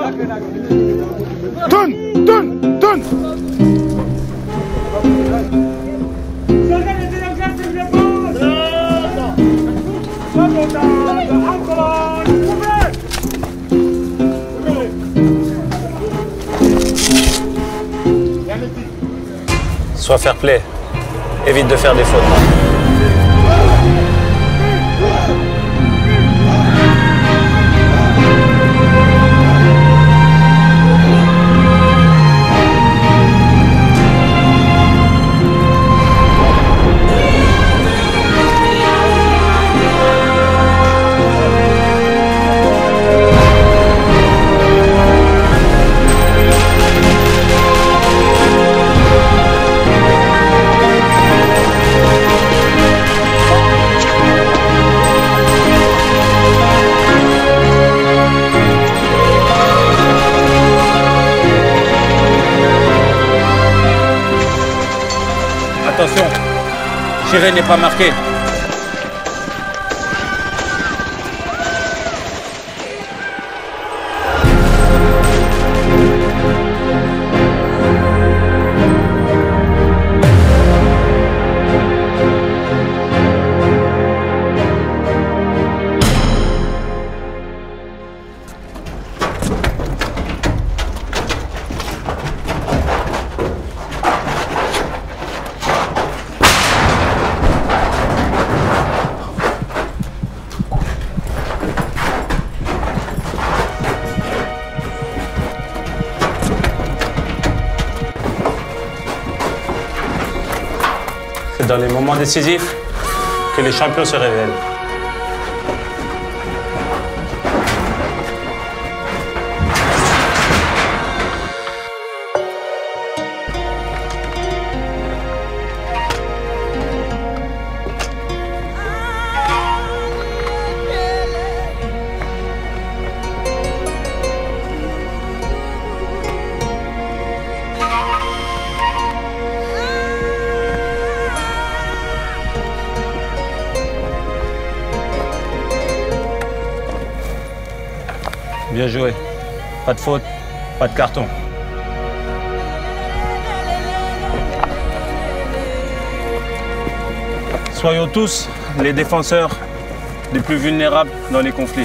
Tourne, tourne, tourne. Sois fair play. Évite de faire des fautes. Attention, Chiré n'est pas marqué. C'est dans les moments décisifs que les champions se révèlent. Bien joué. Pas de faute, pas de carton. Soyons tous les défenseurs les plus vulnérables dans les conflits.